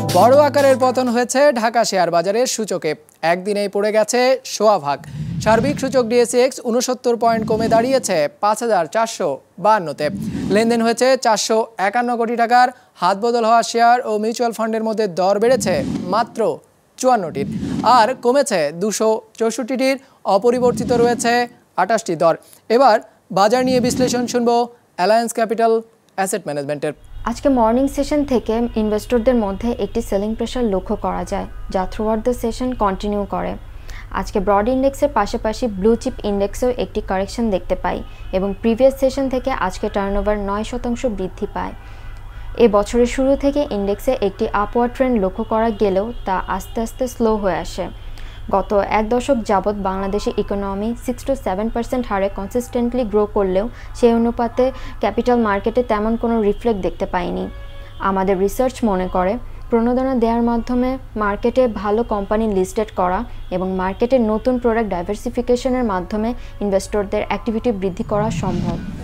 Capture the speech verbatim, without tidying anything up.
বড় আকারের পতন হয়েছে ঢাকা শেয়ার বাজারের সূচকে, একদিনেই পড়ে গেছে সোয়া ভাগ। সার্বিক সূচক ডিএসইএক্স উনসত্তর পয়েন্ট কমে দাঁড়িয়েছে পাঁচ হাজার চারশো বাহান্নতে। লেনদেন হয়েছে চারশো একান্ন কোটি টাকার। হাত বদল হওয়া শেয়ার ও মিউচুয়াল ফান্ডের মধ্যে দর বেড়েছে মাত্র চুয়ান্নটির, আর কমেছে দুশো চৌষট্টিটির। অপরিবর্তিত রয়েছে আটাশটি দর। এবার বাজার নিয়ে বিশ্লেষণ শুনবো অ্যালায়েন্স ক্যাপিটাল অ্যাসেট ম্যানেজমেন্টের। আজকে মর্নিং সেশন থেকে ইনভেস্টরদের মধ্যে একটি সেলিং প্রেশার লক্ষ্য করা যায়, যা থ্রুআউট দ্য সেশন কন্টিনিউ করে। আজকে ব্রড ইন্ডেক্সের পাশাপাশি ব্লু চিপ ইন্ডেক্সেও একটি কারেকশন দেখতে পাই এবং প্রিভিয়াস সেশন থেকে আজকে টার্নওভার নয় শতাংশ বৃদ্ধি পায়। এ বছরের শুরু থেকে ইন্ডেক্সে একটি আপওয়ার্ড ট্রেন্ড লক্ষ্য করা গেলেও তা আস্তে আস্তে স্লো হয়ে আসে। গত এক দশক যাবৎ বাংলাদেশে economy six to seven percent হারে কনসিস্টেন্টলি গ্রো করলেও সেই অনুপাতে ক্যাপিটাল মার্কেটে তেমন কোনো রিফ্লেক্ট দেখতে পাইনি। আমাদের রিসার্চ মনে করে প্রণোদনা দেওয়ার মাধ্যমে মার্কেটে ভালো কোম্পানি লিস্টেড করা এবং মার্কেটে নতুন প্রোডাক্ট ডাইভার্সিফিকেশনের মাধ্যমে ইনভেস্টরদের অ্যাক্টিভিটি বৃদ্ধি করা সম্ভব।